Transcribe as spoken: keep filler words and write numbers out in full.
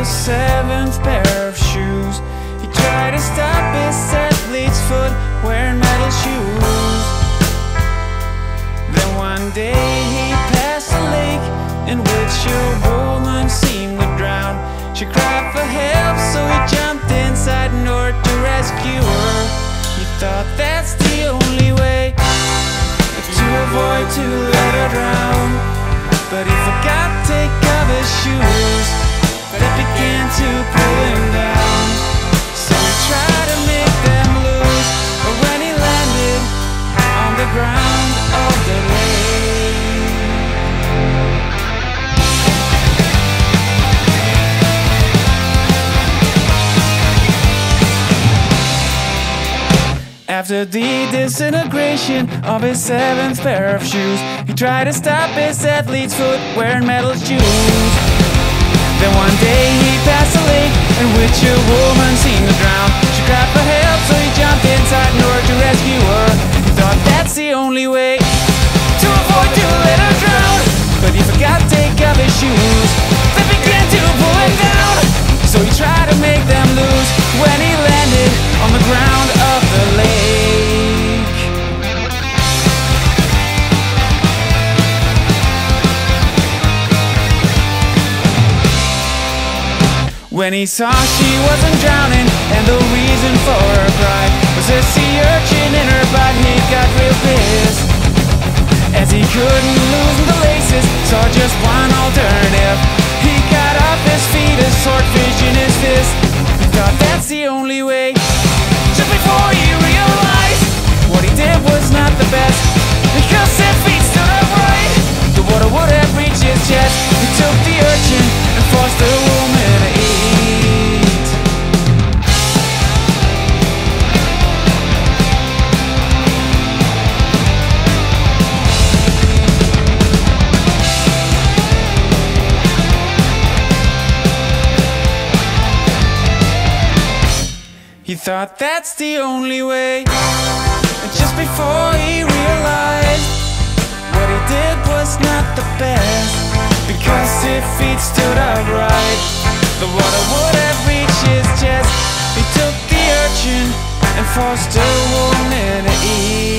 the seventh pair of shoes. He tried to stop his athlete's foot wearing metal shoes. Then one day he passed a lake in which a woman seemed to drown. She cried for help, so he jumped inside in order to rescue her. He thought that's the only way to avoid to let her drown. But he forgot to take off his shoes that began to pull him down. So he tried to make them loose, but when he landed on the ground of the lake, after the disintegration of his seventh pair of shoes, he tried to stop his athlete's foot wearing metal shoes. Then one day he passed a lake in which a woman seemed to drown. She cried for help, so he jumped inside in order to rescue her. He thought that's the only way to avoid to let her drown. But he forgot to take off his shoes that began to pull him down. So he tried to make them loose when he landed on the ground of the lake. When he saw she wasn't drowning, and the reason for her cry was a sea urchin in her butt, he got real pissed. As he couldn't loosen the laces, saw just one alternative. He cut off his feet, a swordfish in his fist. He thought that's the only way, just before he realized what he did was not the best. Because his feet stood upright, the water would have reached his chest. He took the urchin and forced the woman to eat. He thought that's the only way, and just before he realized what he did was not the best. Because if he'd stood upright, the water would have reached his chest. He took the urchin and forced a woman to eat.